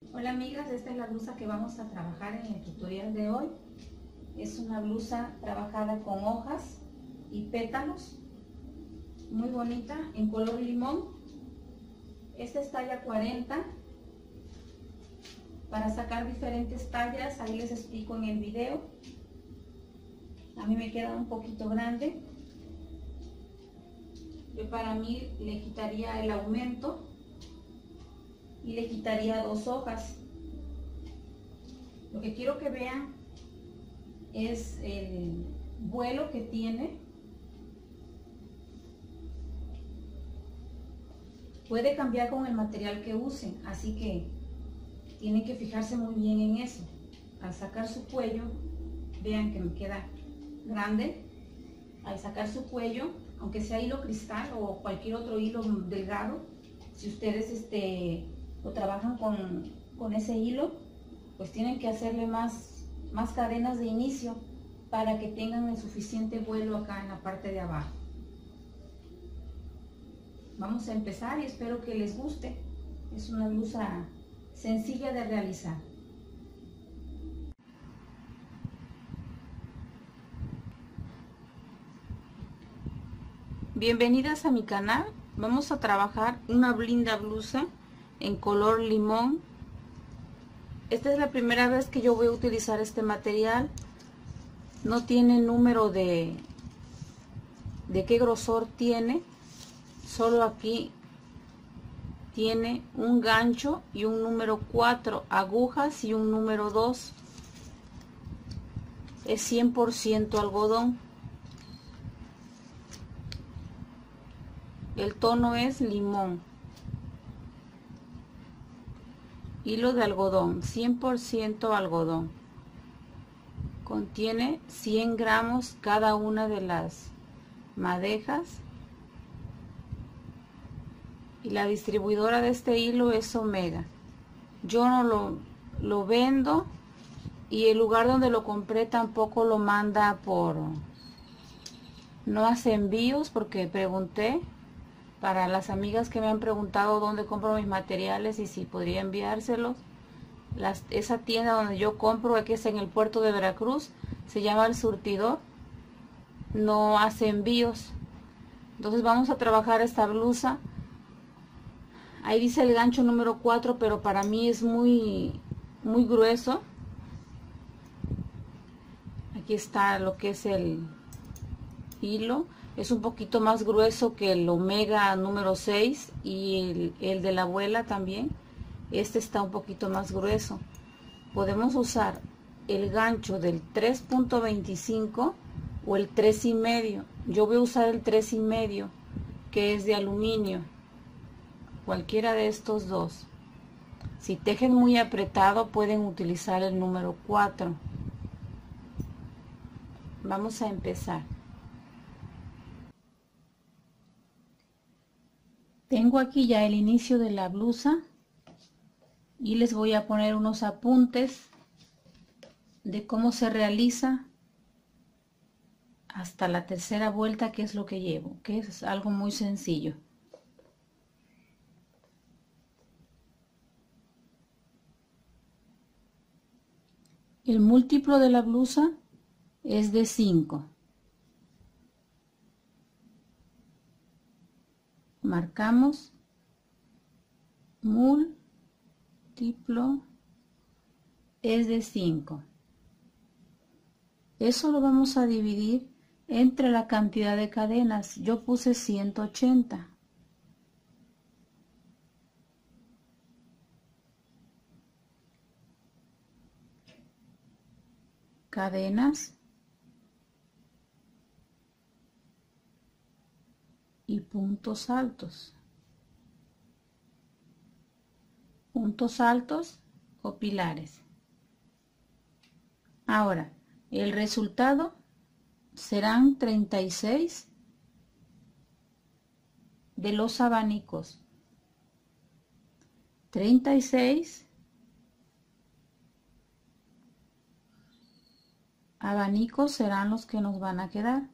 Hola amigas, esta es la blusa que vamos a trabajar en el tutorial de hoy. Es una blusa trabajada con hojas y pétalos, muy bonita, en color limón. Esta es talla 40. Para sacar diferentes tallas, ahí les explico en el video. A mí me queda un poquito grande. Yo para mí le quitaría el aumento y le quitaría 2 hojas. Lo que quiero que vean es el vuelo que tiene. Puede cambiar con el material que usen, así que tienen que fijarse muy bien en eso. Al sacar su cuello, vean que me queda grande. Al sacar su cuello, aunque sea hilo cristal o cualquier otro hilo delgado, si ustedes lo trabajan con ese hilo, pues tienen que hacerle más cadenas de inicio para que tengan el suficiente vuelo acá en la parte de abajo. Vamos a empezar y espero que les guste. Es una blusa sencilla de realizar. Bienvenidas a mi canal. Vamos a trabajar una linda blusa en color limón. Esta es la primera vez que yo voy a utilizar este material. No tiene número de qué grosor tiene. Solo aquí tiene un gancho y un número 4, agujas y un número 2. Es 100% algodón. El tono es limón. Hilo de algodón, 100% algodón. Contiene 100 gramos cada una de las madejas. Y la distribuidora de este hilo es Omega. Yo no lo vendo y el lugar donde lo compré tampoco lo manda no hace envíos, porque pregunté para las amigas que me han preguntado dónde compro mis materiales y si podría enviárselos. Esa tienda donde yo compro, que es en el puerto de Veracruz, se llama El Surtidor, no hace envíos. Entonces vamos a trabajar esta blusa. Ahí dice el gancho número 4, pero para mí es muy grueso. Aquí está lo que es el hilo. Es un poquito más grueso que el Omega número 6 y el de la abuela también. Este está un poquito más grueso. Podemos usar el gancho del 3.25 o el 3,5. Yo voy a usar el 3,5, que es de aluminio. Cualquiera de estos dos. Si tejen muy apretado, pueden utilizar el número 4. Vamos a empezar. Tengo aquí ya el inicio de la blusa y les voy a poner unos apuntes de cómo se realiza hasta la tercera vuelta, que es lo que llevo, que es algo muy sencillo. El múltiplo de la blusa es de 5. Marcamos múltiplo es de 5. Eso lo vamos a dividir entre la cantidad de cadenas. Yo puse 180. Cadenas y puntos altos. Puntos altos o pilares. Ahora, el resultado serán 36 de los abanicos. 36 abanicos serán los que nos van a quedar.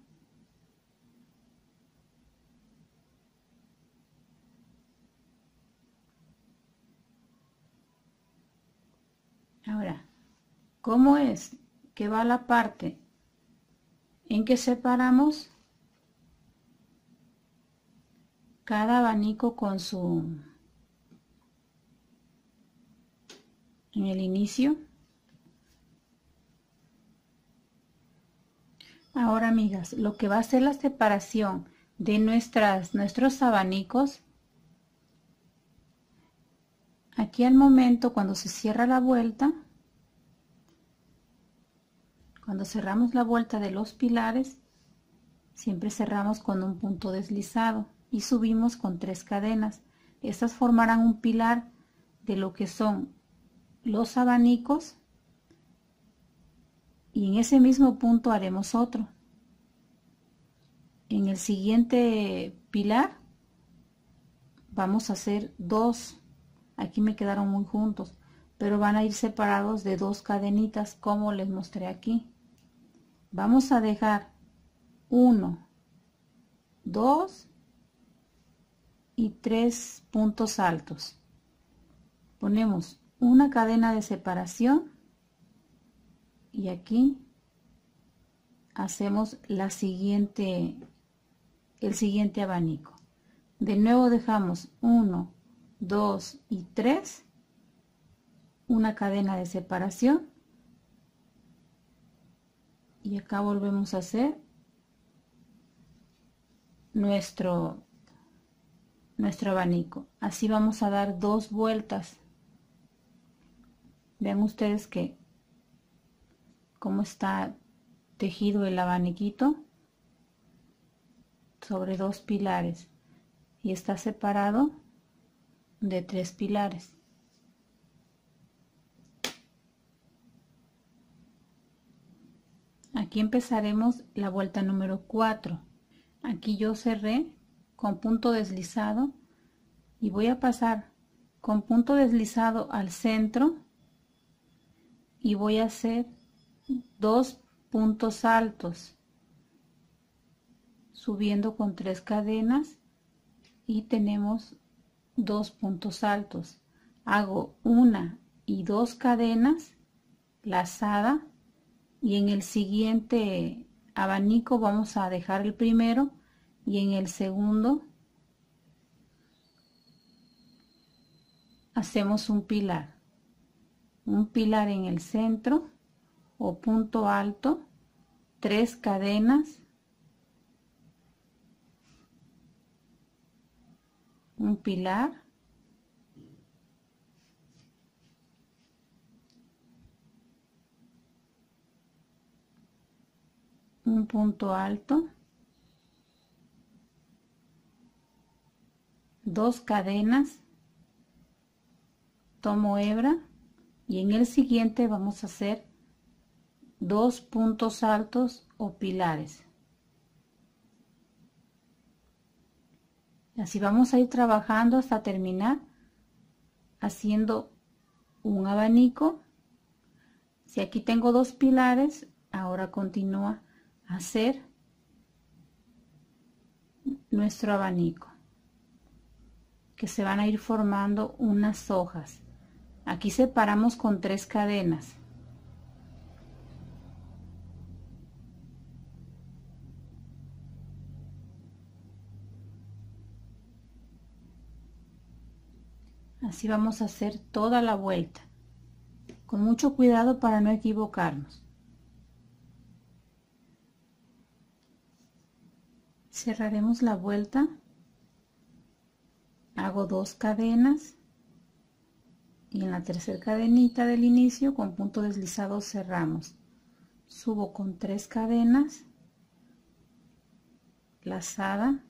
¿Cómo es que va la parte en que separamos cada abanico con su, en el inicio? Ahora, amigas, lo que va a ser la separación de nuestros abanicos, aquí al momento cuando se cierra la vuelta, cuando cerramos la vuelta de los pilares, siempre cerramos con un punto deslizado y subimos con 3 cadenas. Estas formarán un pilar de lo que son los abanicos y en ese mismo punto haremos otro. En el siguiente pilar vamos a hacer 2. Aquí me quedaron muy juntos, pero van a ir separados de 2 cadenitas como les mostré aquí. Vamos a dejar 1, 2 y 3 puntos altos. Ponemos una cadena de separación y aquí hacemos el siguiente abanico. De nuevo dejamos 1, 2 y 3, una cadena de separación y acá volvemos a hacer nuestro abanico. Así vamos a dar 2 vueltas. Vean ustedes que cómo está tejido el abaniquito sobre 2 pilares y está separado de 3 pilares. Aquí empezaremos la vuelta número 4. Aquí yo cerré con punto deslizado y voy a pasar con punto deslizado al centro y voy a hacer 2 puntos altos subiendo con 3 cadenas y tenemos 2 puntos altos. Hago 1 y 2 cadenas lazada y en el siguiente abanico vamos a dejar el primero y en el segundo hacemos un pilar en el centro o punto alto, 3 cadenas, un pilar, un punto alto, 2 cadenas, tomo hebra y en el siguiente vamos a hacer 2 puntos altos o pilares. Así vamos a ir trabajando hasta terminar haciendo un abanico. Si aquí tengo 2 pilares, ahora continúa a hacer nuestro abanico, que se van a ir formando unas hojas. Aquí separamos con 3 cadenas. Así vamos a hacer toda la vuelta, con mucho cuidado para no equivocarnos. Cerraremos la vuelta, hago 2 cadenas y en la tercera cadenita del inicio con punto deslizado cerramos. Subo con 3 cadenas, lazada,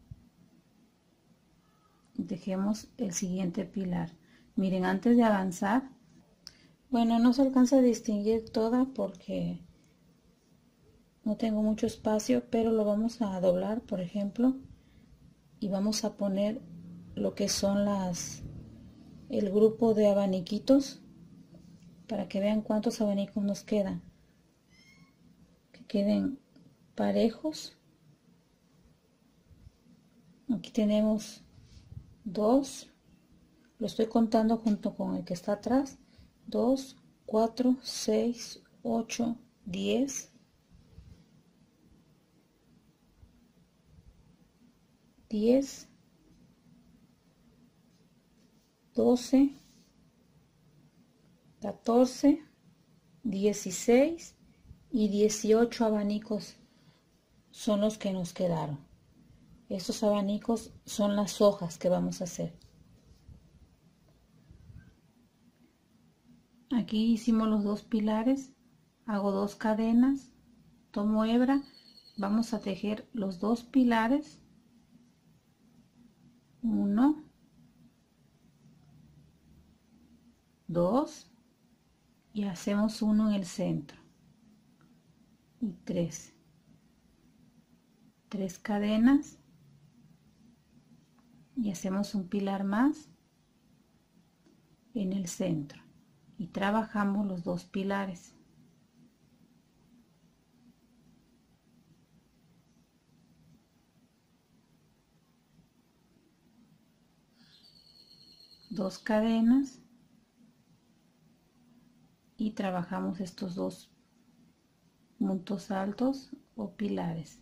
y dejemos el siguiente pilar. Miren, antes de avanzar, bueno, no se alcanza a distinguir toda porque no tengo mucho espacio, pero lo vamos a doblar, por ejemplo, y vamos a poner lo que son el grupo de abaniquitos para que vean cuántos abanicos nos quedan, que queden parejos. Aquí tenemos 2, lo estoy contando junto con el que está atrás, 2, 4, 6, 8, 10, 10, 12, 14, 16 y 18 abanicos son los que nos quedaron. Estos abanicos son las hojas que vamos a hacer. Aquí hicimos los dos pilares, hago 2 cadenas, tomo hebra, vamos a tejer los 2 pilares, 1, 2 y hacemos uno en el centro y 3 cadenas y hacemos un pilar más en el centro y trabajamos los 2 pilares. Dos cadenas y trabajamos estos 2 puntos altos o pilares.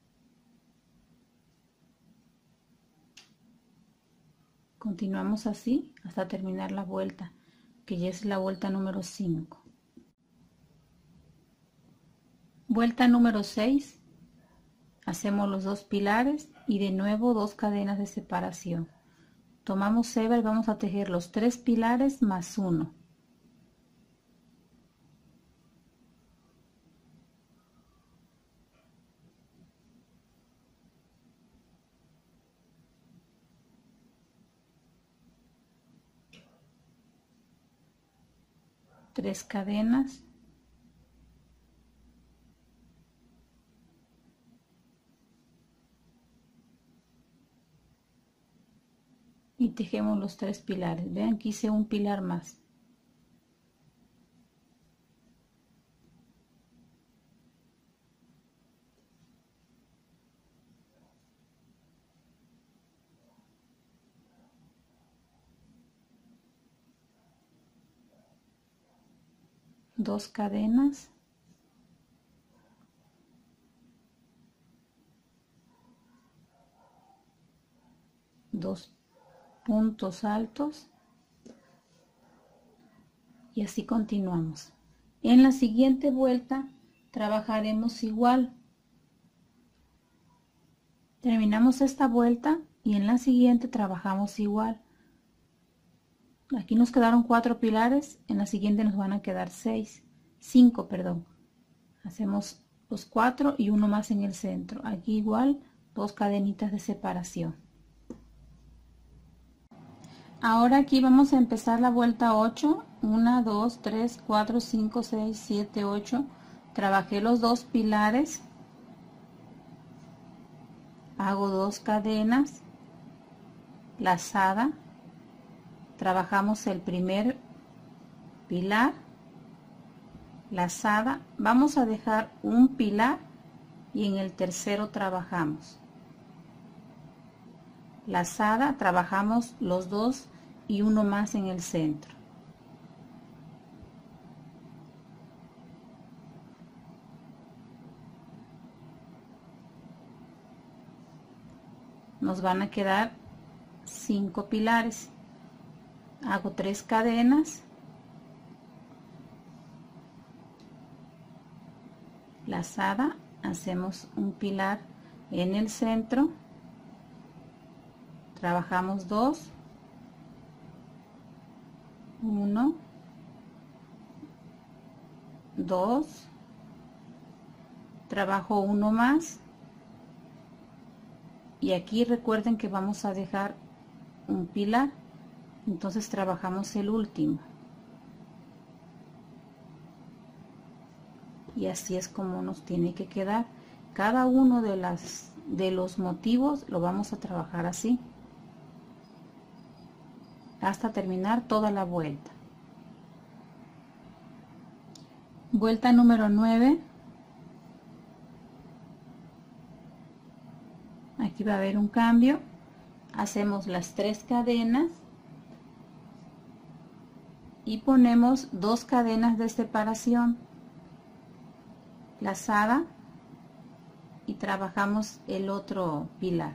Continuamos así hasta terminar la vuelta, que ya es la vuelta número 5. Vuelta número 6, hacemos los 2 pilares y de nuevo 2 cadenas de separación. Tomamos hebra y vamos a tejer los 3 pilares más 1. Tres cadenas y tejemos los 3 pilares. Vean que hice un pilar más. Dos cadenas dos puntos altos y así continuamos. En la siguiente vuelta trabajaremos igual. Terminamos esta vuelta y en la siguiente trabajamos igual. Aquí nos quedaron 4 pilares, en la siguiente nos van a quedar 5, perdón. Hacemos los 4 y uno más en el centro. Aquí igual 2 cadenitas de separación. Ahora aquí vamos a empezar la vuelta 8. 1, 2, 3, 4, 5, 6, 7, 8. Trabajé los 2 pilares. Hago 2 cadenas. Lazada. Trabajamos el primer pilar. Lazada. Vamos a dejar un pilar y en el tercero trabajamos. Lazada, trabajamos los 2 y uno más en el centro. Nos van a quedar 5 pilares. Hago 3 cadenas. Lazada, hacemos un pilar en el centro. Trabajamos 2, 1, 2, trabajo uno más y aquí recuerden que vamos a dejar un pilar, entonces trabajamos el último y así es como nos tiene que quedar. Cada uno de los motivos lo vamos a trabajar así hasta terminar toda la vuelta. Vuelta número 9. Aquí va a haber un cambio. Hacemos las 3 cadenas y ponemos 2 cadenas de separación, lazada, y trabajamos el otro pilar.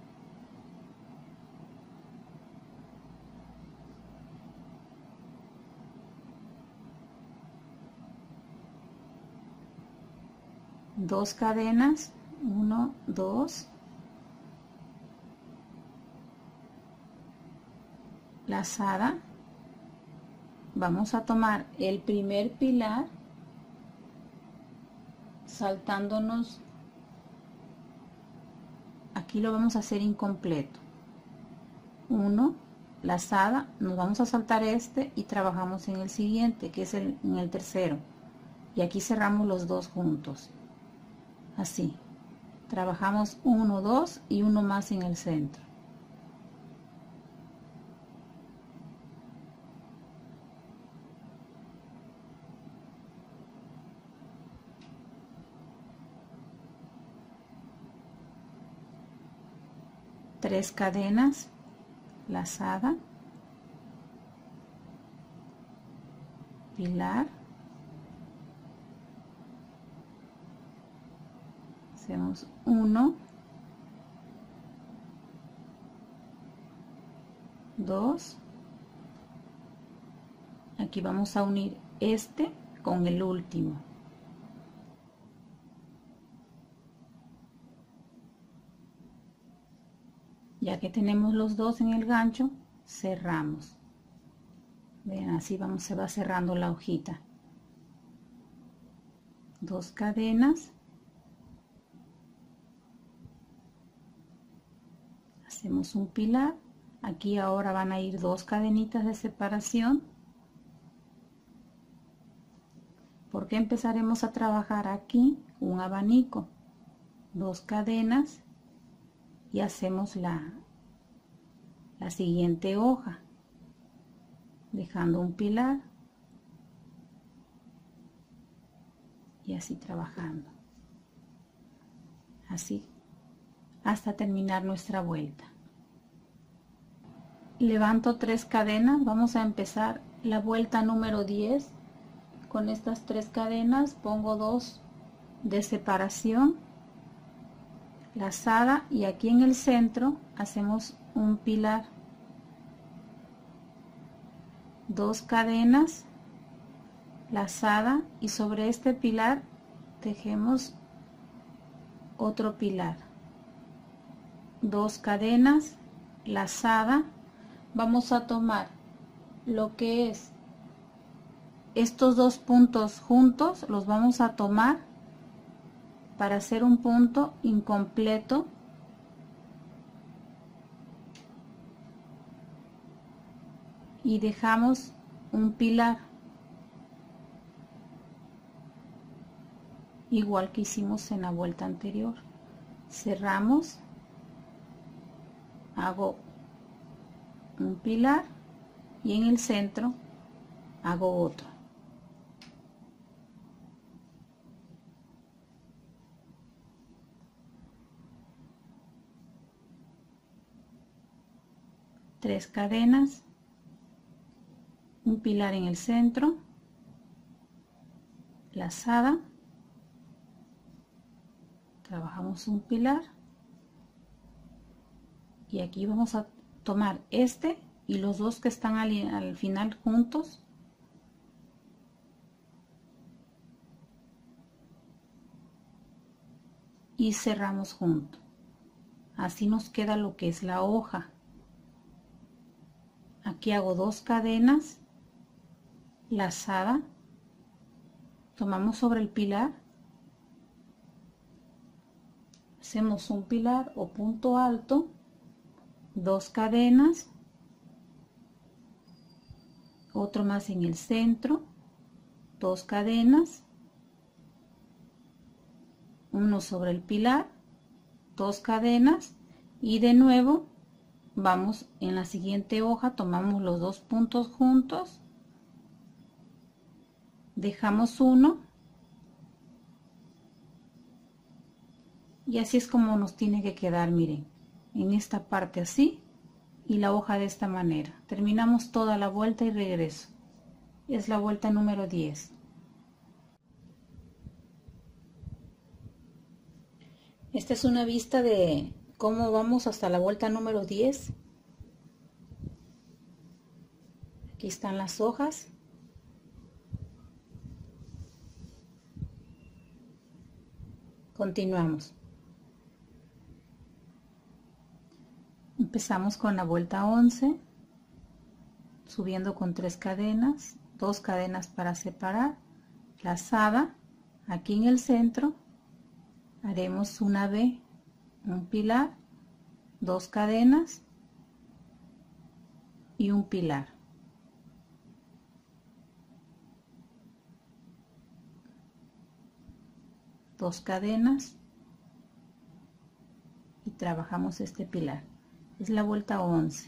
Dos cadenas, 1, 2, lazada. Vamos a tomar el primer pilar saltándonos, aquí lo vamos a hacer incompleto, 1, lazada, nos vamos a saltar este y trabajamos en el siguiente, que es en el tercero, y aquí cerramos los dos juntos, así, trabajamos 1, 2 y uno más en el centro. Tres cadenas, lazada, pilar, hacemos 1, 2, aquí vamos a unir este con el último. Ya que tenemos los dos en el gancho, cerramos. Vean, así se va cerrando la hojita. 2 cadenas. Hacemos un pilar. Aquí ahora van a ir 2 cadenitas de separación. Porque empezaremos a trabajar aquí un abanico. 2 cadenas. Y hacemos la siguiente hoja, dejando un pilar y así trabajando, así hasta terminar nuestra vuelta. Levanto 3 cadenas, vamos a empezar la vuelta número 10 con estas 3 cadenas, pongo 2 de separación, lazada, y aquí en el centro hacemos un pilar, 2 cadenas, lazada, y sobre este pilar tejemos otro pilar, 2 cadenas, lazada. Vamos a tomar lo que es estos 2 puntos juntos, los vamos a tomar para hacer un punto incompleto, y dejamos un pilar igual que hicimos en la vuelta anterior. Cerramos, hago un pilar y en el centro hago otro. Tres cadenas, un pilar en el centro, lazada, trabajamos un pilar y aquí vamos a tomar este y los dos que están al final juntos, y cerramos juntos. Así nos queda lo que es la hoja. Aquí hago 2 cadenas, lazada, tomamos sobre el pilar, hacemos un pilar o punto alto, 2 cadenas, otro más en el centro, 2 cadenas, uno sobre el pilar, 2 cadenas, y de nuevo vamos en la siguiente hoja, tomamos los 2 puntos juntos, dejamos uno, y así es como nos tiene que quedar, miren, en esta parte así y la hoja de esta manera. Terminamos toda la vuelta y regreso. es la vuelta número 10. Esta es una vista de cómo vamos hasta la vuelta número 10. Aquí están las hojas. Continuamos. Empezamos con la vuelta 11, subiendo con 3 cadenas, 2 cadenas para separar, lazada. Aquí en el centro haremos una V, un pilar, 2 cadenas y un pilar. Dos cadenas y trabajamos este pilar. Es la vuelta 11.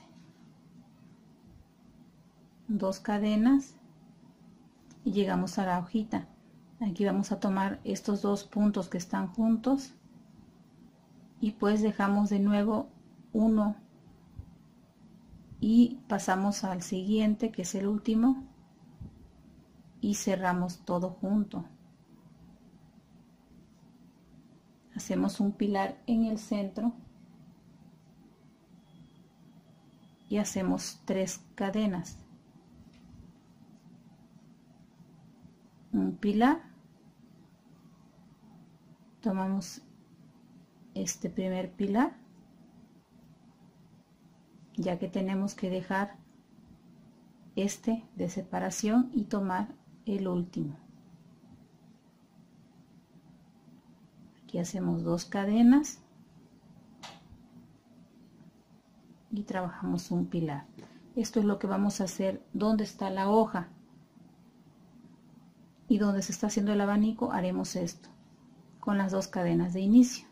2 cadenas y llegamos a la hojita. Aquí vamos a tomar estos dos puntos que están juntos y pues dejamos de nuevo uno y pasamos al siguiente, que es el último, y cerramos todo junto. Hacemos un pilar en el centro y hacemos 3 cadenas, un pilar, tomamos este primer pilar, ya que tenemos que dejar este de separación y tomar el último. Aquí hacemos 2 cadenas y trabajamos un pilar. Esto es lo que vamos a hacer donde está la hoja y donde se está haciendo el abanico. Haremos esto con las 2 cadenas de inicio.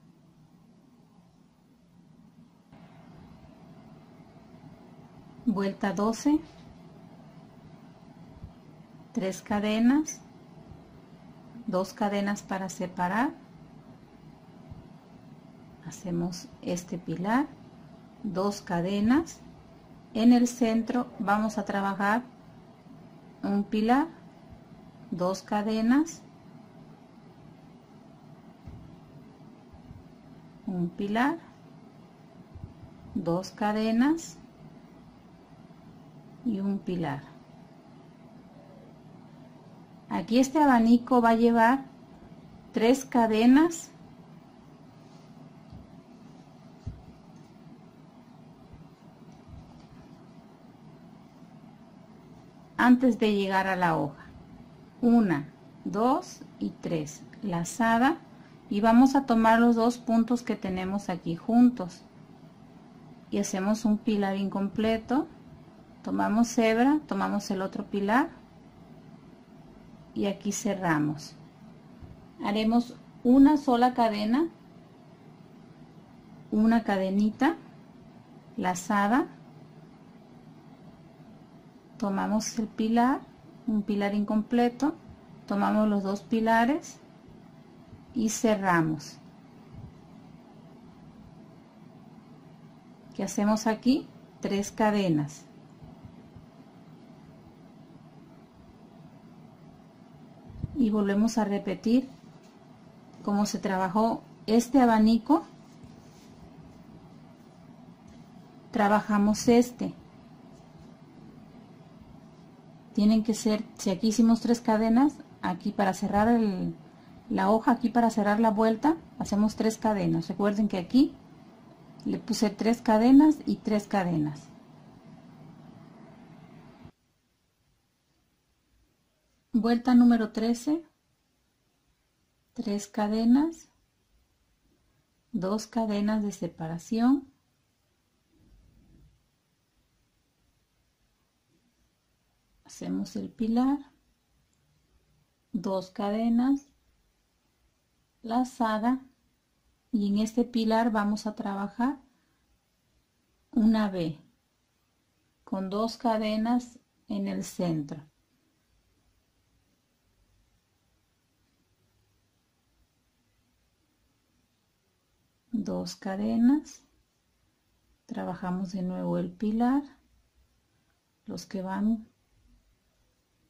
Vuelta 12, 3 cadenas, 2 cadenas para separar, hacemos este pilar, 2 cadenas, en el centro vamos a trabajar un pilar, 2 cadenas, un pilar, 2 cadenas y un pilar. Aquí este abanico va a llevar 3 cadenas antes de llegar a la hoja. 1, 2 y 3, lazada, y vamos a tomar los dos puntos que tenemos aquí juntos y hacemos un pilar incompleto. Tomamos hebra, tomamos el otro pilar y aquí cerramos. Haremos una sola cadena, una cadenita lazada, tomamos el pilar, un pilar incompleto, tomamos los dos pilares y cerramos. ¿Qué hacemos aquí? 3 cadenas. Y volvemos a repetir cómo se trabajó este abanico. Trabajamos este. Tienen que ser, si aquí hicimos 3 cadenas, aquí para cerrar la hoja, aquí para cerrar la vuelta, hacemos 3 cadenas. Recuerden que aquí le puse 3 cadenas y 3 cadenas. Vuelta número 13, 3 cadenas, 2 cadenas de separación, hacemos el pilar, 2 cadenas, lazada, y en este pilar vamos a trabajar una V con 2 cadenas en el centro. Dos cadenas, trabajamos de nuevo el pilar, los que van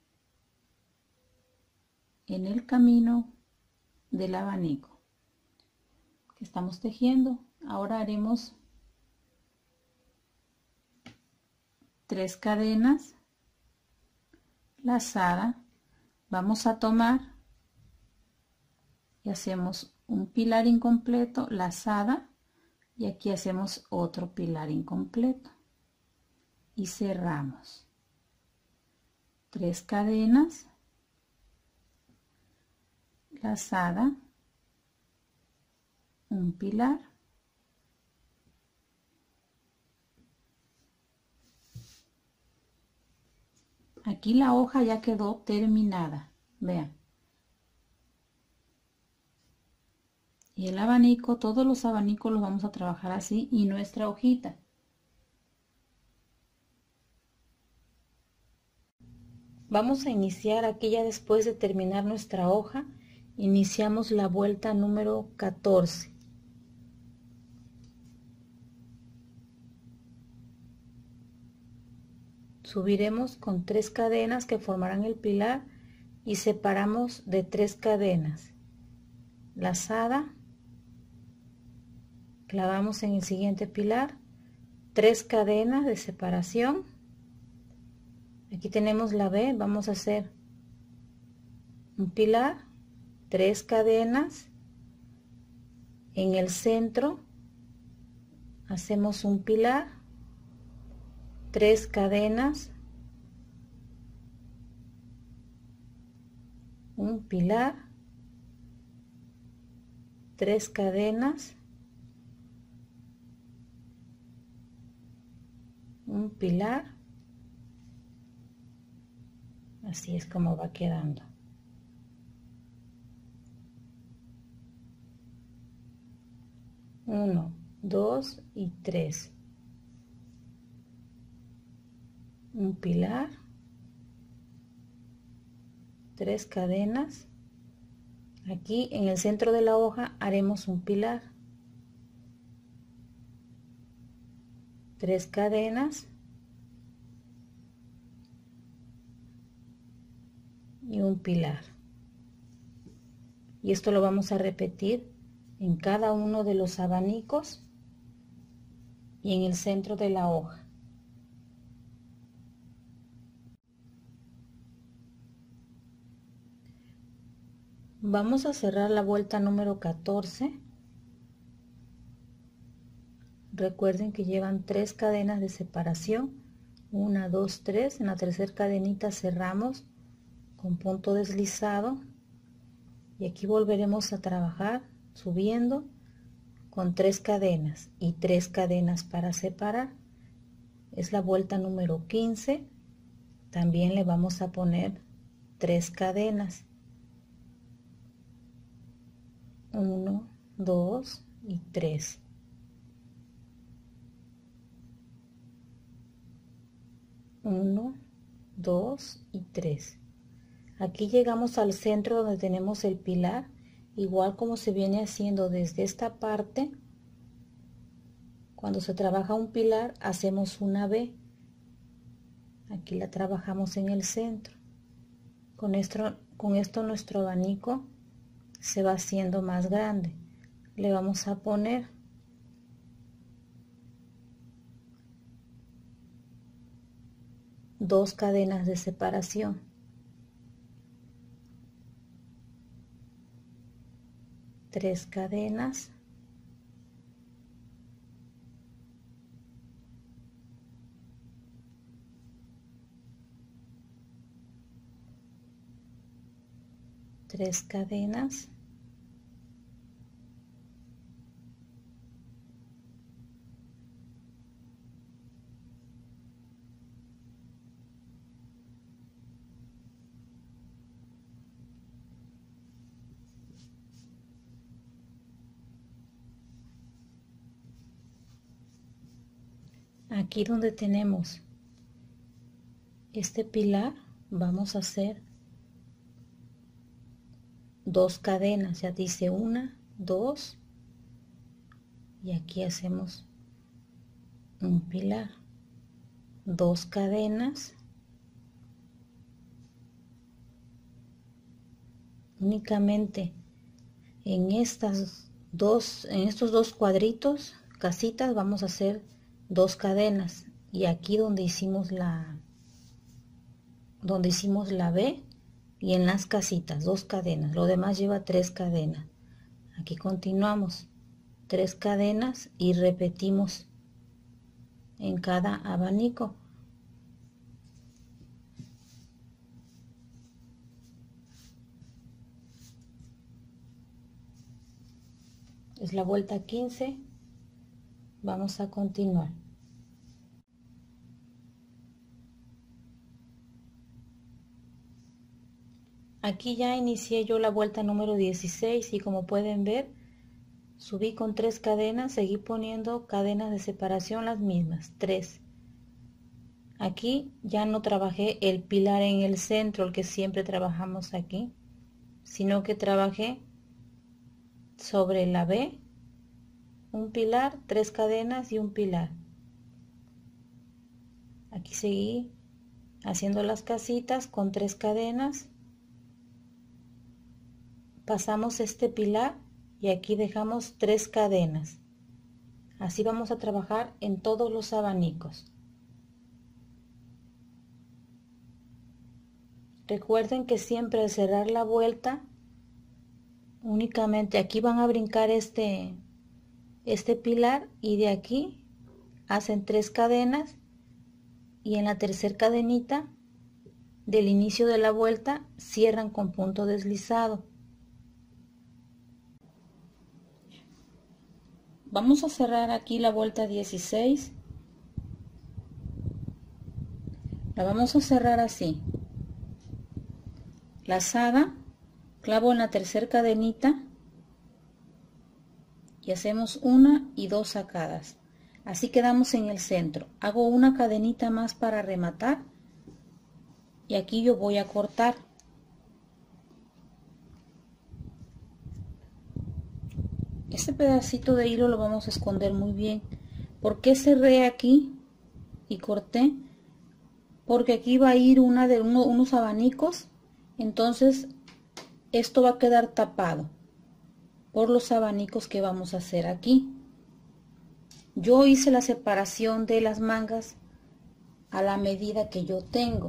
en el camino del abanico que estamos tejiendo. Ahora haremos 3 cadenas lazada. Vamos a tomar y hacemos un pilar incompleto, lazada, y aquí hacemos otro pilar incompleto y cerramos. 3 cadenas, lazada, un pilar, aquí la hoja ya quedó terminada, vean. Y el abanico, todos los abanicos los vamos a trabajar así, y nuestra hojita. Vamos a iniciar aquí ya después de terminar nuestra hoja, iniciamos la vuelta número 14. Subiremos con 3 cadenas que formarán el pilar y separamos de 3 cadenas. Lazada, clavamos en el siguiente pilar, 3 cadenas de separación. Aquí tenemos la B, vamos a hacer un pilar, 3 cadenas, en el centro hacemos un pilar, 3 cadenas, un pilar, 3 cadenas, un pilar. Así es como va quedando. Uno, 2 y 3. Un pilar, 3 cadenas. Aquí en el centro de la hoja haremos un pilar, 3 cadenas y un pilar. Y esto lo vamos a repetir en cada uno de los abanicos y en el centro de la hoja. Vamos a cerrar la vuelta número 14. Recuerden que llevan 3 cadenas de separación, 1, 2, 3. En la tercera cadenita cerramos con punto deslizado y aquí volveremos a trabajar subiendo con 3 cadenas y 3 cadenas para separar. Es la vuelta número 15. También le vamos a poner 3 cadenas, 1, 2 y 3. Uno, 2 y 3. Aquí llegamos al centro donde tenemos el pilar, igual como se viene haciendo desde esta parte. Cuando se trabaja un pilar hacemos una B, aquí la trabajamos en el centro. Con esto nuestro abanico se va haciendo más grande. Le vamos a poner dos cadenas de separación, tres cadenas, tres cadenas, aquí donde tenemos este pilar vamos a hacer dos cadenas, ya dice una, dos, y aquí hacemos un pilar, dos cadenas, únicamente en estos dos cuadritos, casitas, vamos a hacer 2 cadenas, y aquí donde hicimos la B, y en las casitas 2 cadenas, lo demás lleva 3 cadenas. Aquí continuamos 3 cadenas y repetimos en cada abanico. Es la vuelta 15. Vamos a continuar. Aquí ya inicié yo la vuelta número 16 y como pueden ver, subí con 3 cadenas, seguí poniendo cadenas de separación las mismas, 3. Aquí ya no trabajé el pilar en el centro, el que siempre trabajamos aquí, sino que trabajé sobre la B, un pilar, 3 cadenas y un pilar. Aquí seguí haciendo las casitas con 3 cadenas, pasamos este pilar y aquí dejamos 3 cadenas. Así vamos a trabajar en todos los abanicos. Recuerden que siempre al cerrar la vuelta, únicamente aquí van a brincar este pilar y de aquí hacen 3 cadenas y en la tercera cadenita del inicio de la vuelta cierran con punto deslizado. Vamos a cerrar aquí la vuelta 16. La vamos a cerrar así. Lazada, clavo en la tercera cadenita y hacemos 1 y 2 sacadas. Así quedamos en el centro. Hago una cadenita más para rematar y aquí yo voy a cortar. Este pedacito de hilo lo vamos a esconder muy bien. ¿Por qué cerré aquí y corté? Porque aquí va a ir unos abanicos, entonces esto va a quedar tapado por los abanicos que vamos a hacer aquí. Yo hice la separación de las mangas a la medida que yo tengo,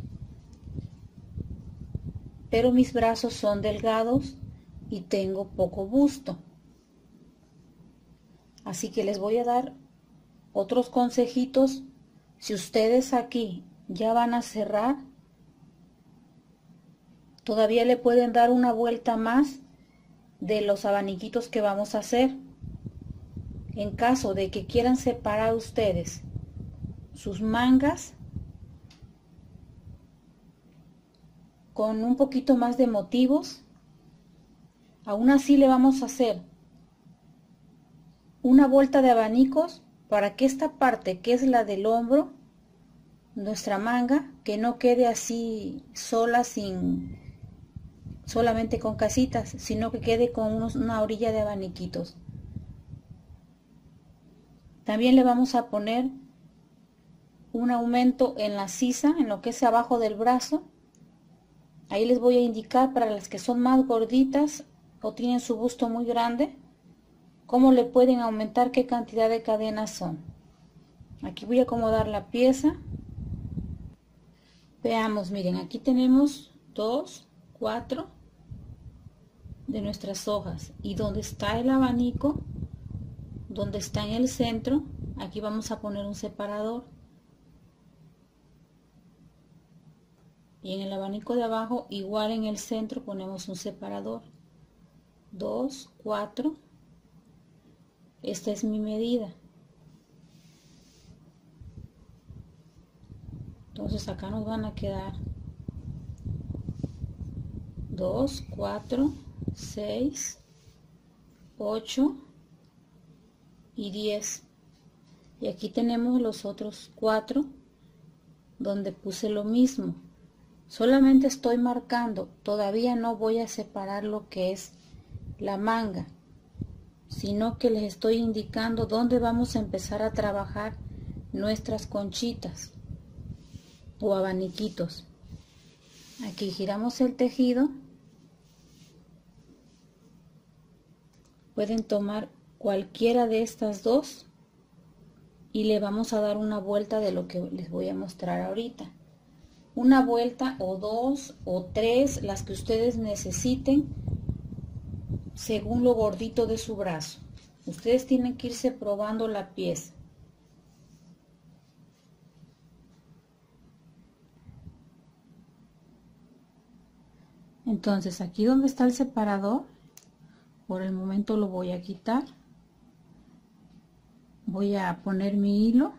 pero mis brazos son delgados y tengo poco busto. Así que les voy a dar otros consejitos. Si ustedes aquí ya van a cerrar, todavía le pueden dar una vuelta más de los abaniquitos que vamos a hacer. En caso de que quieran separar ustedes sus mangas con un poquito más de motivos, aún así le vamos a hacer una vuelta de abanicos para que esta parte que es la del hombro, nuestra manga, que no quede así sola, solamente con casitas, sino que quede con una orilla de abaniquitos. También le vamos a poner un aumento en la sisa, en lo que es abajo del brazo. Ahí les voy a indicar para las que son más gorditas o tienen su busto muy grande, cómo le pueden aumentar, qué cantidad de cadenas son. Aquí voy a acomodar la pieza. Veamos, miren, aquí tenemos 2, 4 de nuestras hojas, y donde está el abanico, donde está en el centro, aquí vamos a poner un separador, y en el abanico de abajo igual en el centro ponemos un separador. 2, 4. Esta es mi medida. Entonces acá nos van a quedar 2, 4, 6, 8 y 10. Y aquí tenemos los otros 4 donde puse lo mismo. Solamente estoy marcando, todavía no voy a separar lo que es la manga, sino que les estoy indicando dónde vamos a empezar a trabajar nuestras conchitas o abaniquitos. Aquí giramos el tejido Pueden tomar cualquiera de estas dos y le vamos a dar una vuelta de lo que les voy a mostrar ahorita. Una vuelta o dos o tres, las que ustedes necesiten según lo gordito de su brazo. Ustedes tienen que irse probando la pieza. Entonces aquí donde está el separador, por el momento lo voy a quitar. Voy a poner mi hilo.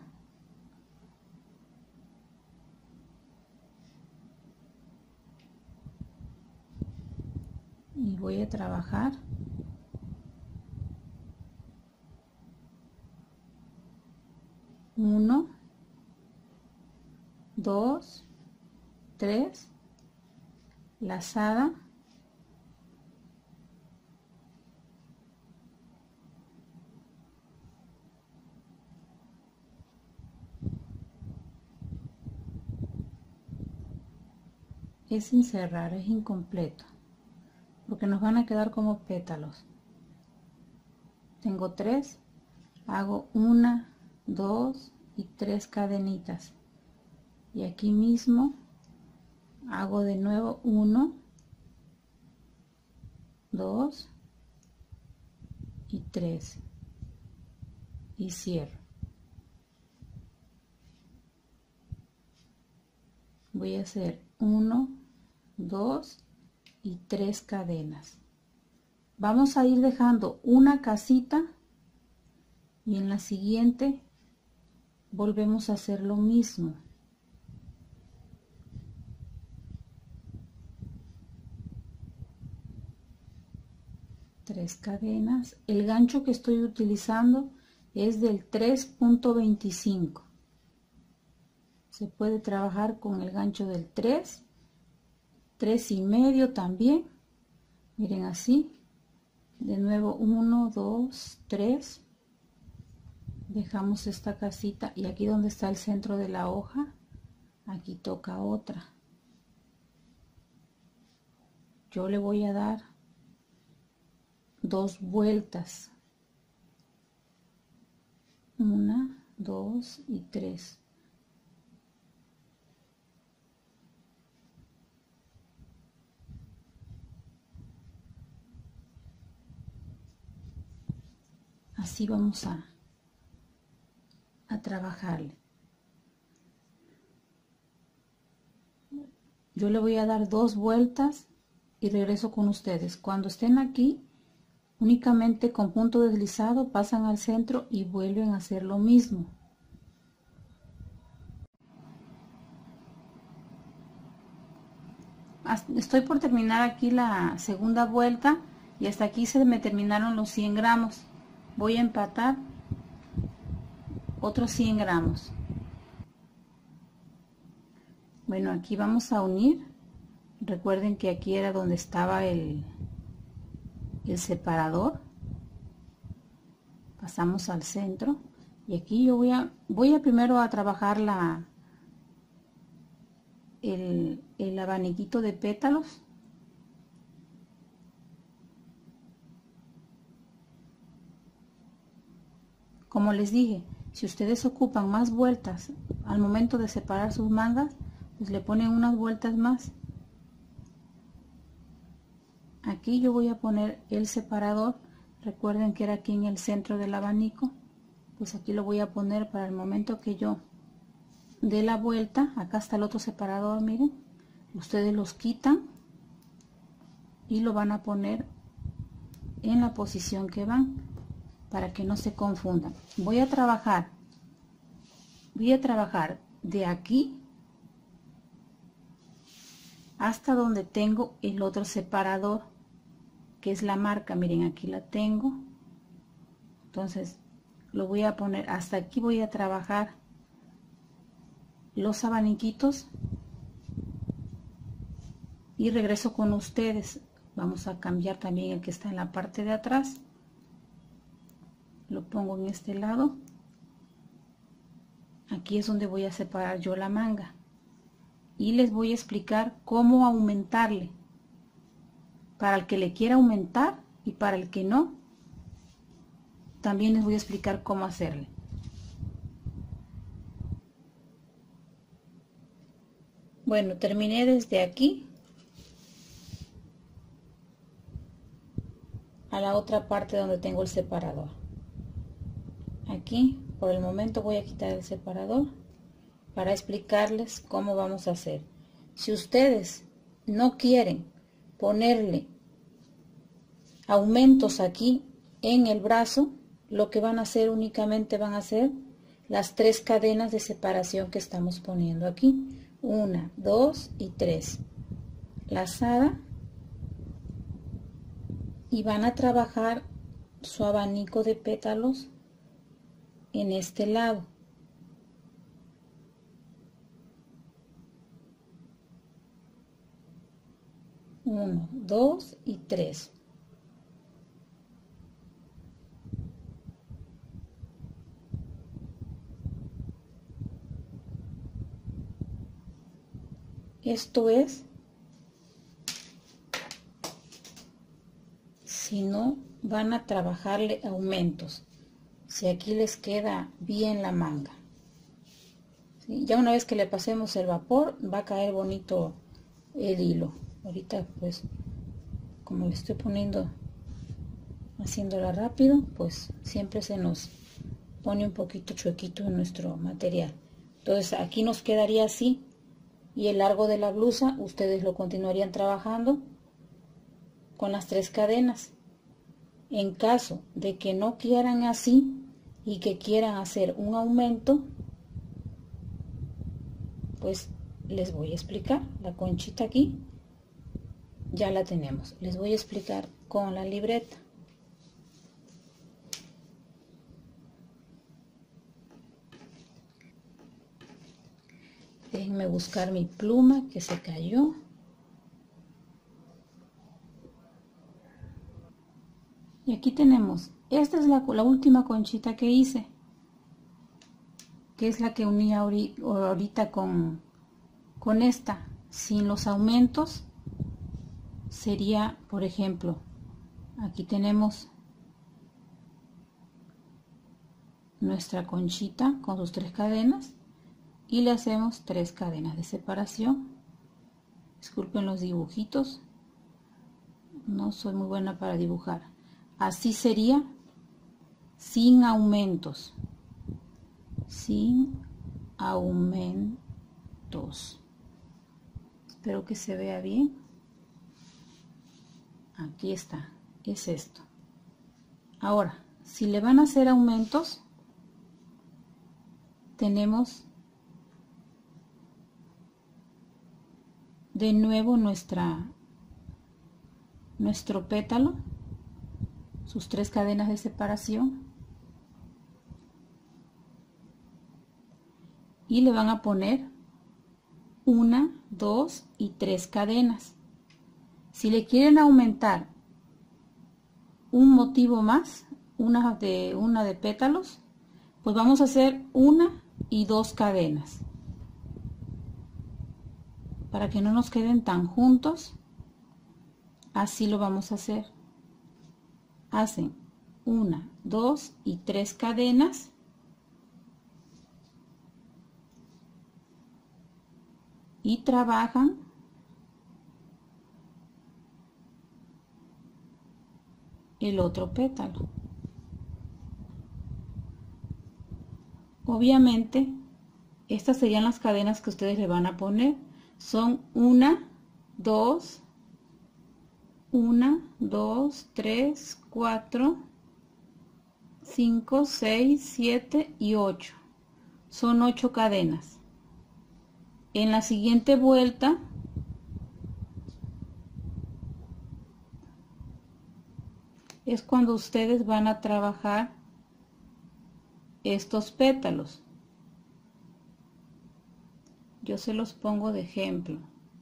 Y voy a trabajar. Uno, dos, tres, lazada, es sin cerrar, es incompleto, porque nos van a quedar como pétalos. Tengo tres, hago una, dos y tres cadenitas, y aquí mismo hago de nuevo uno, dos y tres y cierro. Voy a hacer 1, 2 y 3 cadenas. Vamos a ir dejando una casita y en la siguiente volvemos a hacer lo mismo. Tres cadenas. El gancho que estoy utilizando es del 3.25. Se puede trabajar con el gancho del 3, 3,5 también. Miren así. De nuevo 1, 2, 3. Dejamos esta casita y aquí donde está el centro de la hoja, aquí toca otra. Yo le voy a dar 2 vueltas. 1, 2 y 3. Así vamos a trabajarle. Yo le voy a dar 2 vueltas y regreso con ustedes. Cuando estén aquí, únicamente con punto deslizado pasan al centro y vuelven a hacer lo mismo. Estoy por terminar aquí la segunda vuelta y hasta aquí se me terminaron los 100 gramos. Voy a empatar otros 100 gramos. Bueno, aquí vamos a unir. Recuerden que aquí era donde estaba el separador. Pasamos al centro y aquí yo voy a primero a trabajar el abaniquito de pétalos. Como les dije, si ustedes ocupan más vueltas al momento de separar sus mangas, pues le ponen unas vueltas más. Aquí yo voy a poner el separador. Recuerden que era aquí en el centro del abanico. Pues aquí lo voy a poner para el momento que yo dé la vuelta. Acá está el otro separador, miren. Ustedes los quitan y lo van a poner en la posición que van, para que no se confundan. Voy a trabajar de aquí hasta donde tengo el otro separador, que es la marca. Miren, aquí la tengo. Entonces lo voy a poner hasta aquí. Voy a trabajar los abaniquitos y regreso con ustedes. Vamos a cambiar también el que está en la parte de atrás. Lo pongo en este lado. Aquí es donde voy a separar yo la manga y les voy a explicar cómo aumentarle, para el que le quiera aumentar y para el que no, también les voy a explicar cómo hacerle. Bueno, terminé desde aquí a la otra parte donde tengo el separador. Aquí por el momento voy a quitar el separador para explicarles cómo vamos a hacer. Si ustedes no quieren ponerle aumentos aquí en el brazo, lo que van a hacer únicamente van a hacer las 3 cadenas de separación que estamos poniendo aquí. 1, 2 y 3. Lazada. Y van a trabajar su abanico de pétalos en este lado. Uno, 2 y 3. Esto es si no van a trabajarle aumentos, si aquí les queda bien la manga. ¿Sí? Ya una vez que le pasemos el vapor va a caer bonito el hilo. Ahorita pues como le estoy poniendo, haciéndola rápido, pues siempre se nos pone un poquito chuequito en nuestro material. Entonces aquí nos quedaría así, y el largo de la blusa ustedes lo continuarían trabajando con las 3 cadenas. En caso de que no quieran así y que quieran hacer un aumento, pues les voy a explicar. La conchita aquí ya la tenemos, les voy a explicar con la libreta. Déjenme buscar mi pluma que se cayó. Y aquí tenemos, esta es la última conchita que hice, que es la que uní ahorita con esta. Sin los aumentos sería, por ejemplo, aquí tenemos nuestra conchita con sus 3 cadenas y le hacemos 3 cadenas de separación. Disculpen los dibujitos, no soy muy buena para dibujar. Así sería sin aumentos, sin aumentos. Espero que se vea bien. Aquí está, es esto. Ahora, si le van a hacer aumentos, tenemos de nuevo nuestro pétalo, sus 3 cadenas de separación, y le van a poner 1, 2 y 3 cadenas. Si le quieren aumentar un motivo más, una de pétalos, pues vamos a hacer 1 y 2 cadenas para que no nos queden tan juntos. Así lo vamos a hacer. Hacen 1, 2 y 3 cadenas y trabajan el otro pétalo. Obviamente estas serían las cadenas que ustedes le van a poner. Son 1, 2, 1, 2, 3, 4, 5, 6, 7 y 8. Son 8 cadenas. En la siguiente vuelta es cuando ustedes van a trabajar estos pétalos. Yo se los pongo de ejemplo.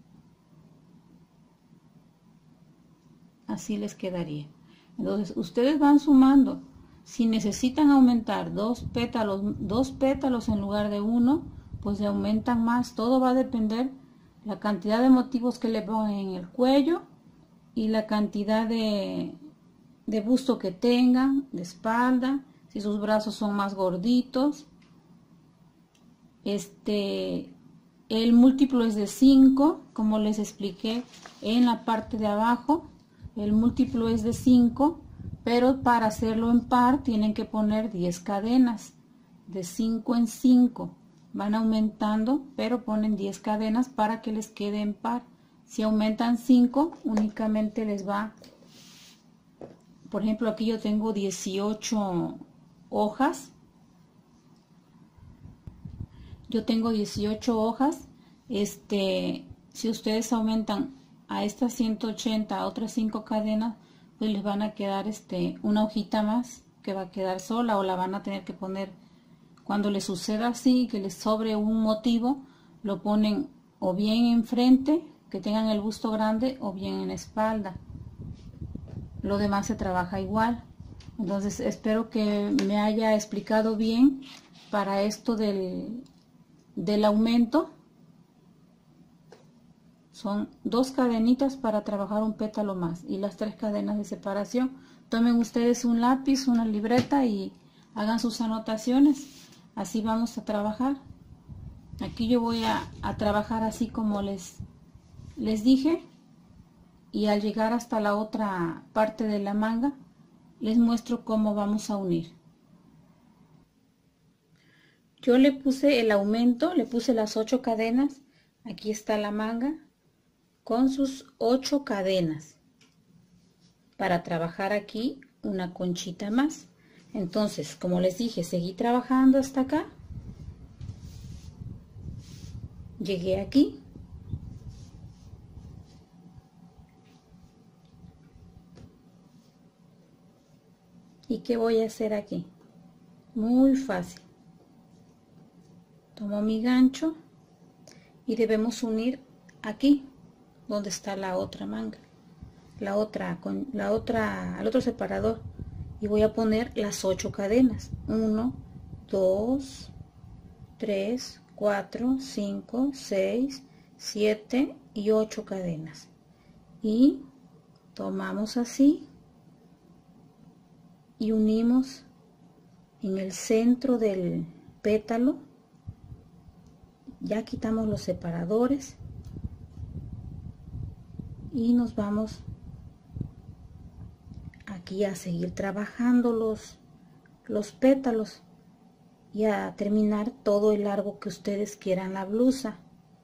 Así les quedaría. Entonces ustedes van sumando. Si necesitan aumentar 2 pétalos en lugar de 1, pues se aumentan más. Todo va a depender la cantidad de motivos que le pongan en el cuello y la cantidad de busto que tengan, de espalda. Si sus brazos son más gorditos, el múltiplo es de 5, como les expliqué en la parte de abajo. El múltiplo es de 5, pero para hacerlo en par tienen que poner 10 cadenas, de 5 en 5. Van aumentando, pero ponen 10 cadenas para que les quede en par. Si aumentan 5, únicamente les va, por ejemplo, aquí yo tengo 18 hojas. Yo tengo 18 hojas. Si ustedes aumentan a estas 180 a otras 5 cadenas, pues les van a quedar una hojita más que va a quedar sola, o la van a tener que poner. Cuando les suceda así, que les sobre un motivo, lo ponen o bien enfrente, que tengan el busto grande, o bien en la espalda. Lo demás se trabaja igual. Entonces espero que me haya explicado bien para esto del aumento. Son 2 cadenitas para trabajar un pétalo más y las 3 cadenas de separación. Tomen ustedes un lápiz, una libreta y hagan sus anotaciones. Así vamos a trabajar. Aquí yo voy a trabajar así como les dije, y al llegar hasta la otra parte de la manga les muestro cómo vamos a unir. Yo le puse el aumento, le puse las 8 cadenas. Aquí está la manga con sus 8 cadenas para trabajar aquí una conchita más. Entonces, como les dije, seguí trabajando hasta acá. Llegué aquí. ¿Y qué voy a hacer aquí? Muy fácil. Tomo mi gancho y debemos unir aquí donde está la otra manga, al otro separador, y voy a poner las 8 cadenas. 1, 2, 3, 4, 5, 6, 7 y 8 cadenas, y tomamos así y unimos en el centro del pétalo. Ya quitamos los separadores y nos vamos aquí a seguir trabajando los pétalos y a terminar todo el largo que ustedes quieran la blusa.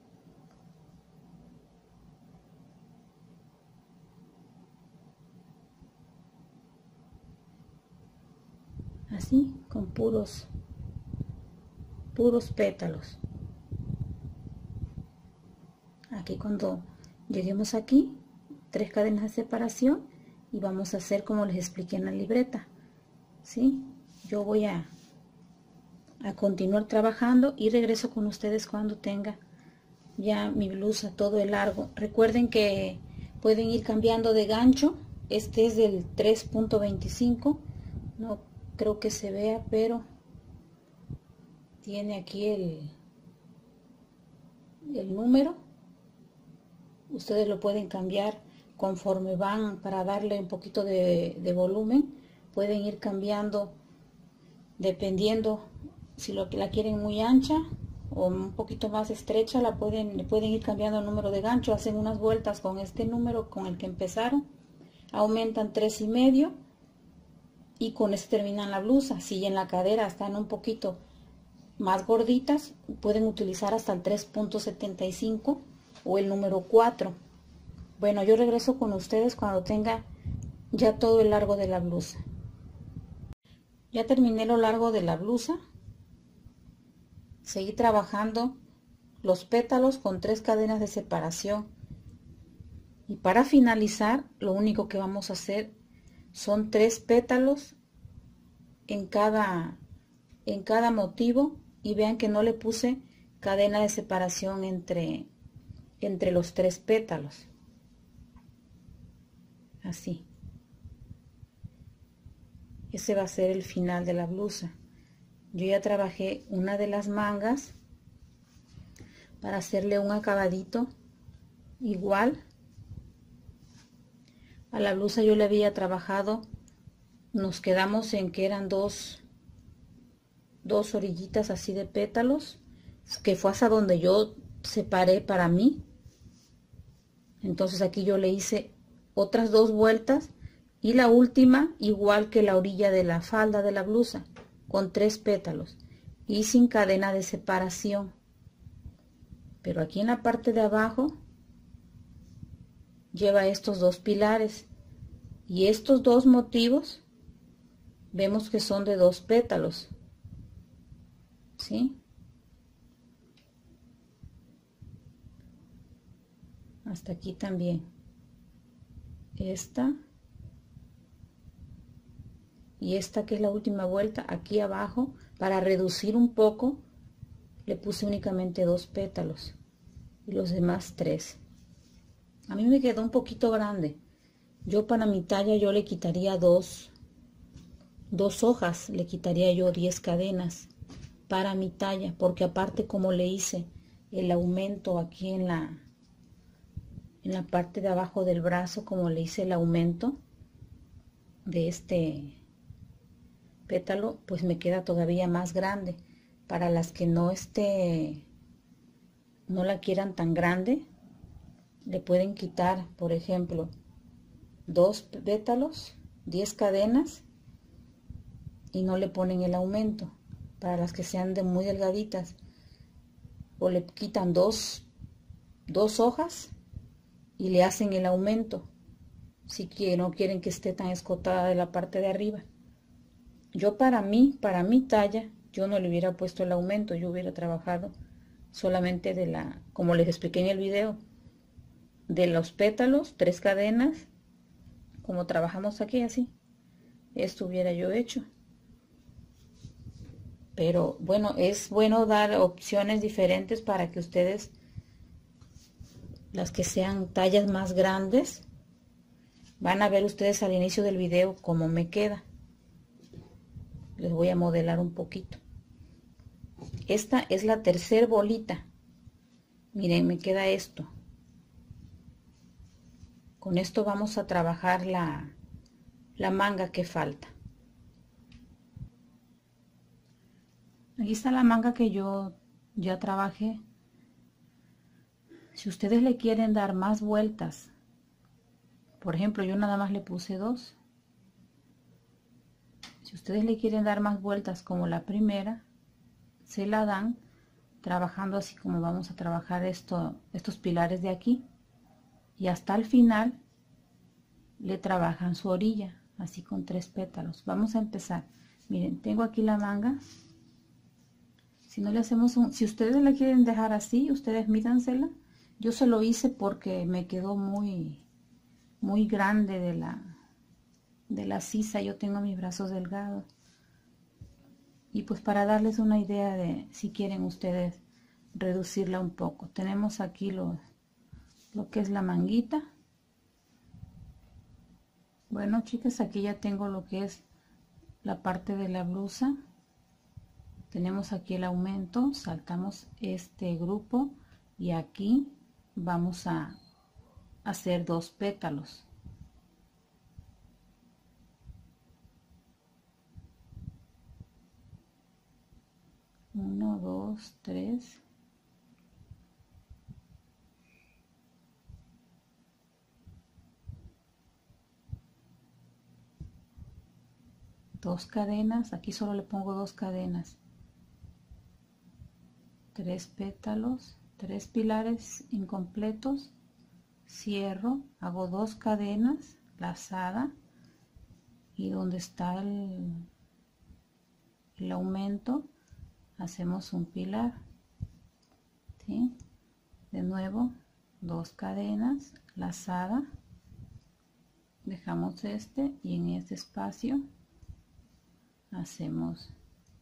Así, con puros pétalos. Aquí cuando lleguemos aquí, 3 cadenas de separación, y vamos a hacer como les expliqué en la libreta. ¿Sí? Yo voy a continuar trabajando y regreso con ustedes cuando tenga ya mi blusa todo el largo. Recuerden que pueden ir cambiando de gancho. Este es del 3.25. No creo que se vea, pero tiene aquí el número. Ustedes lo pueden cambiar conforme van, para darle un poquito de volumen. Pueden ir cambiando dependiendo si la quieren muy ancha o un poquito más estrecha. Le pueden ir cambiando el número de gancho. Hacen unas vueltas con este número con el que empezaron, aumentan 3,5 y con eso terminan la blusa. Si en la cadera están un poquito más gorditas, pueden utilizar hasta el 3.75 o el número 4. Bueno, yo regreso con ustedes cuando tenga ya todo el largo de la blusa. Ya terminé lo largo de la blusa. Seguí trabajando los pétalos con 3 cadenas de separación. Y para finalizar, lo único que vamos a hacer son 3 pétalos en cada motivo. Y vean que no le puse cadena de separación entre los 3 pétalos. Así. Ese va a ser el final de la blusa. Yo ya trabajé una de las mangas para hacerle un acabadito igual. A la blusa yo le había trabajado, nos quedamos en que eran dos dos orillitas así de pétalos, que fue hasta donde yo separé para mí. Entonces aquí yo le hice otras dos vueltas y la última igual que la orilla de la falda de la blusa, con 3 pétalos y sin cadena de separación. Pero aquí en la parte de abajo lleva estos dos pilares y estos dos motivos vemos que son de 2 pétalos, ¿sí? Hasta aquí también. Esta y esta que es la última vuelta, aquí abajo, para reducir un poco, le puse únicamente 2 pétalos y los demás 3. A mí me quedó un poquito grande. Yo para mi talla yo le quitaría dos hojas, le quitaría yo 10 cadenas para mi talla, porque aparte como le hice el aumento aquí en la parte de abajo del brazo, como le hice el aumento de este pétalo, pues me queda todavía más grande. Para las que no la quieran tan grande, le pueden quitar, por ejemplo, 2 pétalos, 10 cadenas y no le ponen el aumento. Para las que sean de muy delgaditas, o le quitan dos hojas y le hacen el aumento si no quieren que esté tan escotada de la parte de arriba. Yo para mi talla, yo no le hubiera puesto el aumento, yo hubiera trabajado solamente como les expliqué en el video, de los pétalos, 3 cadenas, como trabajamos aquí así. Esto hubiera yo hecho. Pero bueno, es bueno dar opciones diferentes para que ustedes, las que sean tallas más grandes, van a ver ustedes al inicio del video cómo me queda. Les voy a modelar un poquito. Esta es la tercera bolita. Miren, me queda esto. Con esto vamos a trabajar la manga que falta. Aquí está la manga que yo ya trabajé. Si ustedes le quieren dar más vueltas, por ejemplo, yo nada más le puse 2. Si ustedes le quieren dar más vueltas como la primera, se la dan trabajando así como vamos a trabajar estos pilares de aquí. Y hasta el final le trabajan su orilla, así con 3 pétalos. Vamos a empezar. Miren, tengo aquí la manga. Si no le hacemos si ustedes la quieren dejar así, ustedes mídansela. Yo se lo hice porque me quedó muy grande de la sisa. Yo tengo mis brazos delgados. Y pues para darles una idea de si quieren ustedes reducirla un poco. Tenemos aquí lo que es la manguita. Bueno, chicas, aquí ya tengo lo que es la parte de la blusa. Tenemos aquí el aumento, saltamos este grupo y aquí vamos a hacer 2 pétalos. Uno, 2, 3. Dos cadenas, aquí solo le pongo 2 cadenas. 3 pétalos, 3 pilares incompletos, cierro, hago 2 cadenas, lazada, y donde está el aumento, hacemos un pilar, ¿sí? De nuevo, 2 cadenas, lazada, dejamos este y en este espacio hacemos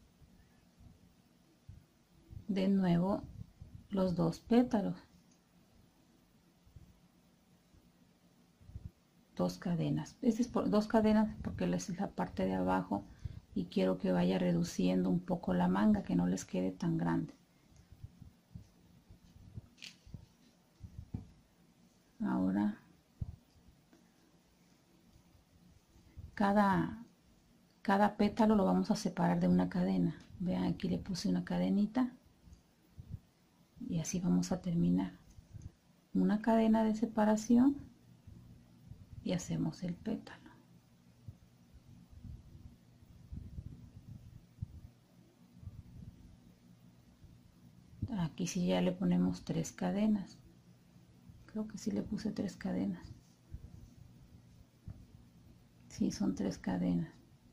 de nuevo los 2 pétalos, 2 cadenas. Este es por 2 cadenas porque es la parte de abajo y quiero que vaya reduciendo un poco la manga, que no les quede tan grande. Ahora cada cada pétalo lo vamos a separar de una cadena. Vean, aquí le puse una cadenita y así vamos a terminar. Una cadena de separación y hacemos el pétalo. Aquí sí ya le ponemos 3 cadenas. Creo que sí le puse 3 cadenas. Sí, son 3 cadenas.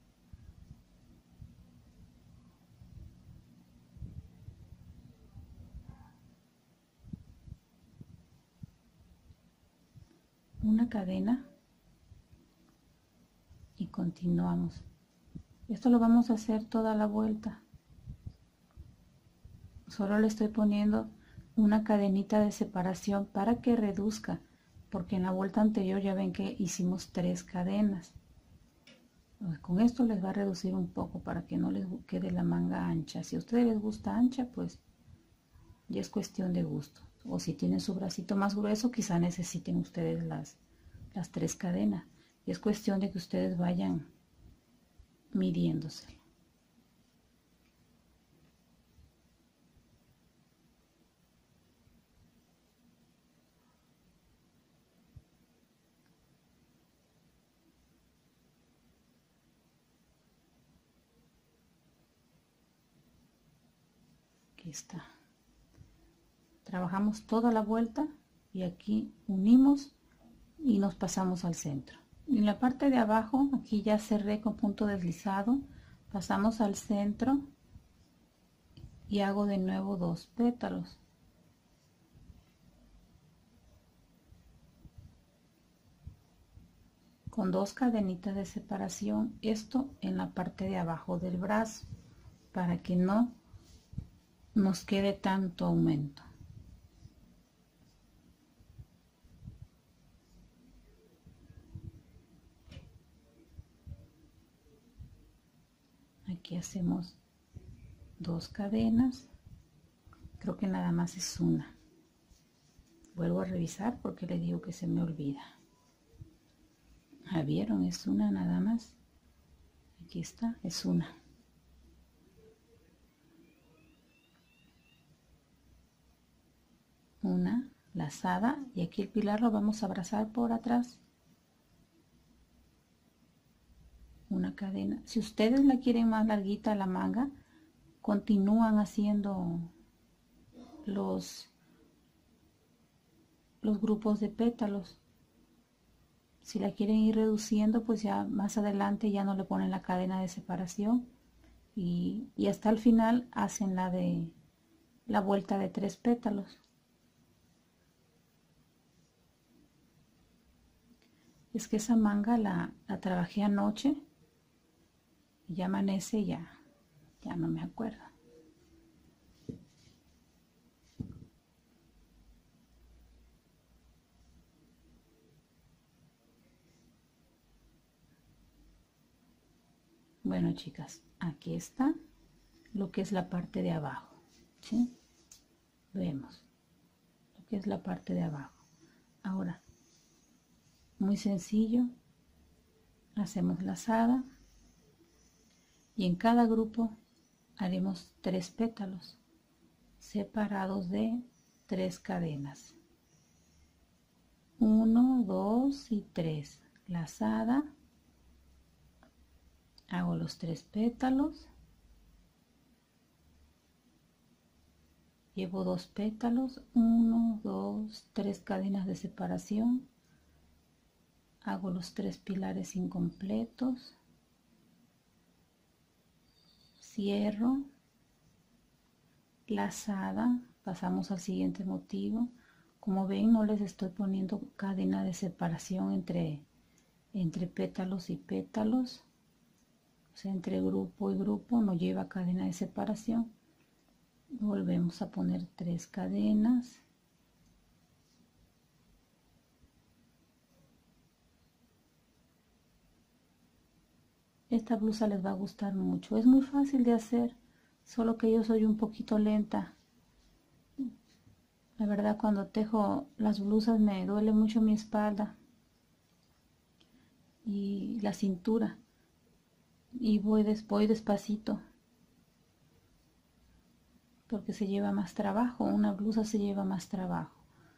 Una cadena y continuamos. Esto lo vamos a hacer toda la vuelta. Solo le estoy poniendo una cadenita de separación para que reduzca, porque en la vuelta anterior ya ven que hicimos 3 cadenas. Con esto les va a reducir un poco para que no les quede la manga ancha. Si a ustedes les gusta ancha, pues ya es cuestión de gusto. O si tienen su bracito más grueso, quizá necesiten ustedes las 3 cadenas. Y es cuestión de que ustedes vayan midiéndose. Aquí está. Trabajamos toda la vuelta y aquí unimos y nos pasamos al centro. En la parte de abajo, aquí ya cerré con punto deslizado, pasamos al centro y hago de nuevo 2 pétalos. Con 2 cadenitas de separación, esto en la parte de abajo del brazo, para que no nos quede tanto aumento. Aquí hacemos 2 cadenas, creo que nada más es una. Vuelvo a revisar porque le digo que se me olvida. ¿Vieron? Es una nada más. Aquí está, es una. Una lazada y aquí el pilar lo vamos a abrazar por atrás. Una cadena. Si ustedes la quieren más larguita la manga, continúan haciendo los grupos de pétalos. Si la quieren ir reduciendo, pues ya más adelante ya no le ponen la cadena de separación y hasta el final hacen la vuelta de 3 pétalos. Es que esa manga la trabajé anoche y ya amanece, ya no me acuerdo. Bueno, chicas, aquí está lo que es la parte de abajo, ¿sí? Vemos lo que es la parte de abajo. Ahora, muy sencillo, hacemos lazada y en cada grupo haremos 3 pétalos separados de 3 cadenas. 1, 2 y 3. Lazada. Hago los 3 pétalos. Llevo 2 pétalos. 1, 2, 3 cadenas de separación. Hago los 3 pilares incompletos. Cierro. Lazada. Pasamos al siguiente motivo. Como ven, no les estoy poniendo cadena de separación entre pétalos y pétalos. O sea, entre grupo y grupo no lleva cadena de separación. Volvemos a poner 3 cadenas. Esta blusa les va a gustar mucho. Es muy fácil de hacer, solo que yo soy un poquito lenta. La verdad, cuando tejo las blusas me duele mucho mi espalda y la cintura. y voy despacito porque se lleva más trabajo, una blusa se lleva más trabajo.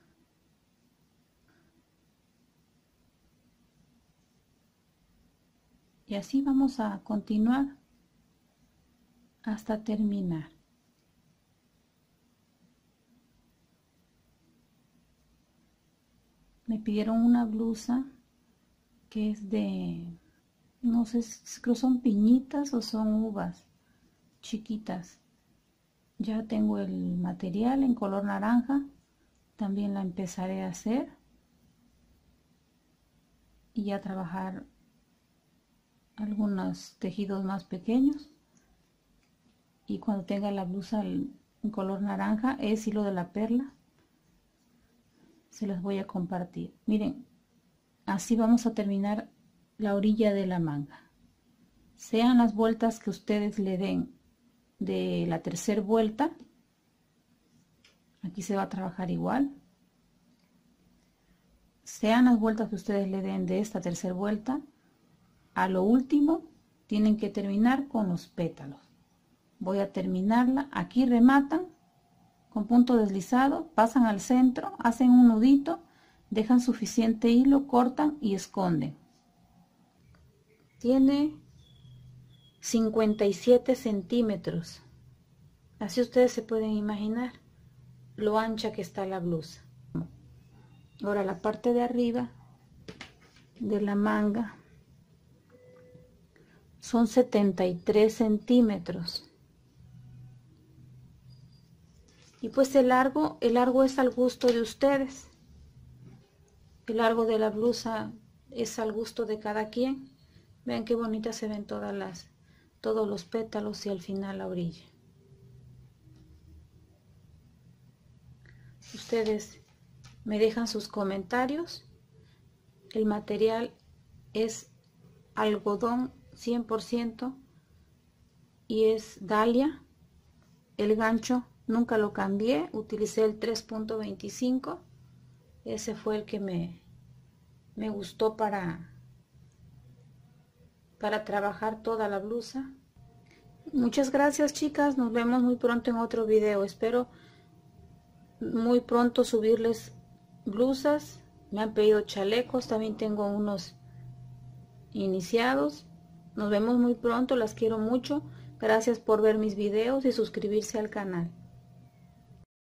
Y así vamos a continuar hasta terminar. Me pidieron una blusa que es de, no sé, creo son piñitas o son uvas chiquitas. Ya tengo el material en color naranja, también la empezaré a hacer y a trabajar algunos tejidos más pequeños. Y cuando tenga la blusa en color naranja, es hilo de la perla, se las voy a compartir. Miren, así vamos a terminar la orilla de la manga. Sean las vueltas que ustedes le den de la tercera vuelta, aquí se va a trabajar igual. Sean las vueltas que ustedes le den de esta tercera vuelta, a lo último tienen que terminar con los pétalos. Voy a terminarla, aquí rematan con punto deslizado, pasan al centro, hacen un nudito, dejan suficiente hilo, cortan y esconden. Tiene 57 centímetros, así ustedes se pueden imaginar lo ancha que está la blusa. Ahora la parte de arriba de la manga son 73 centímetros. Y pues el largo es al gusto de ustedes. El largo de la blusa es al gusto de cada quien. Vean qué bonitas se ven todos los pétalos y al final la orilla. Ustedes me dejan sus comentarios. El material es algodón 100% y es Dalia. El gancho nunca lo cambié, utilicé el 3.25. Ese fue el que me gustó para trabajar toda la blusa. Muchas gracias, chicas, nos vemos muy pronto en otro video. Espero muy pronto subirles blusas. Me han pedido chalecos, también tengo unos iniciados. Nos vemos muy pronto, las quiero mucho. Gracias por ver mis videos y suscribirse al canal.